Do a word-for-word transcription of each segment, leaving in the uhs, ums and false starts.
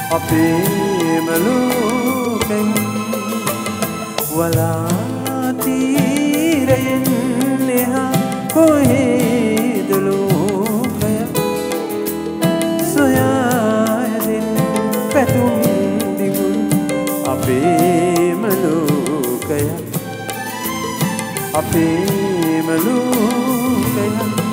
අපේම ලෝකෙන් වලා තීරයෙන් එහා කොහෙද ලෝකය සොයාගෙන පැතුම් දිගුන් අපේම ලෝකය අපේම ලෝකය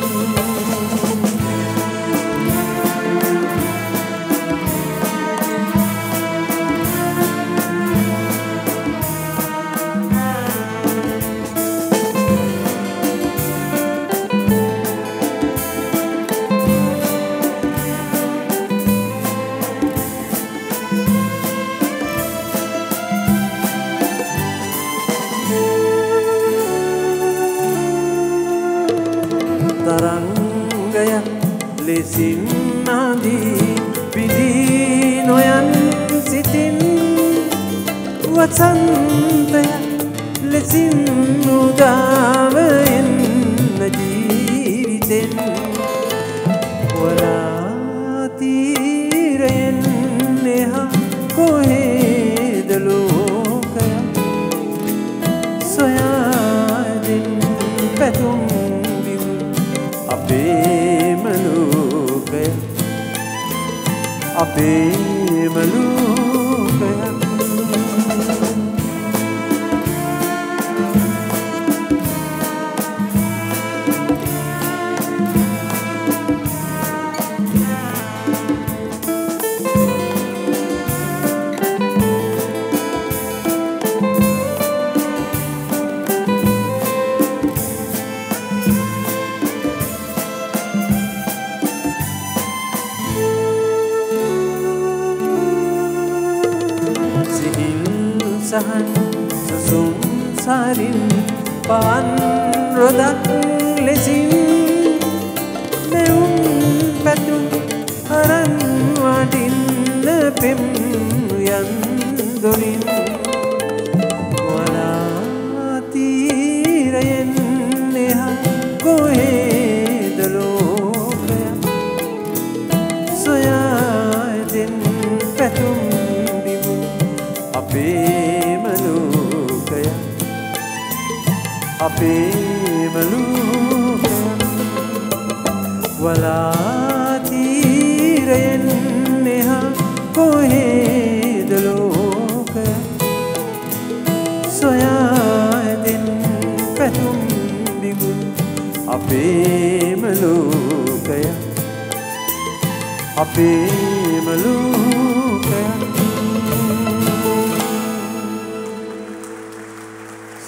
ලෙසින් නාදී පිදී නොයන් සිටින් වසන්තය ලෙසින් උදාව එන්න ජීවිතෙන් වලා තීරයෙන් එහා කොහෙද ලෝකය සොයාගෙන පැතුම් දිගුන් අපේම ලෝකය අපේම ලෝකය සසුන් සාරින් පාන් රොදක් ලෙසින් මෙවුම් පැතුම් අරන් වටින්න පෙම් යන් දොරින් වලා තීරයෙන් එහා කොහෙද ලෝකය සොයාගෙන පැතුම් දිගුන් අපේම ලෝකය අපේම ලෝකය වලා තීරයෙන් එහා කොහෙද ලෝකය සොයාගෙන පැතුම් දිගුන් අපේම ලෝකය අපේම ලෝකය